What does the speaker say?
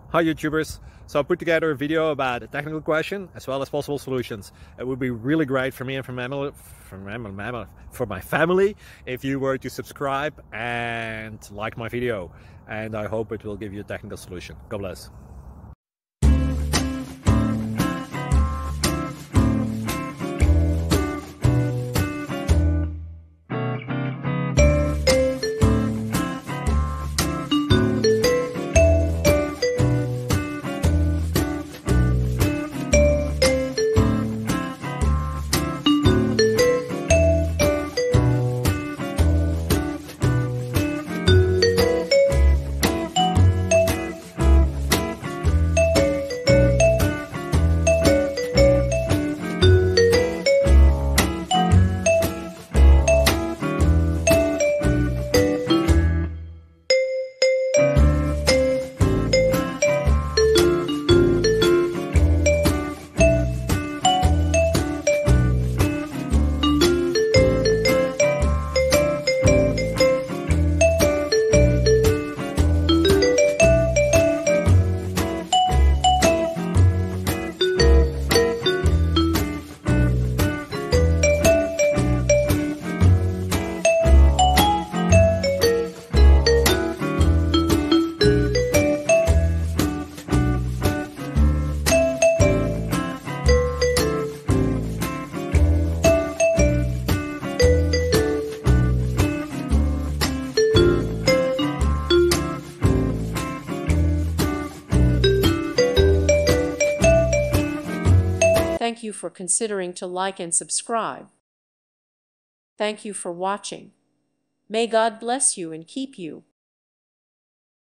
Hi YouTubers! So I put together a video about a technical question as well as possible solutions. It would be really great for me and for my family if you were to subscribe and like my video, and I hope it will give you a technical solution. God bless. Thank you for considering to like and subscribe. Thank you for watching. May God bless you and keep you.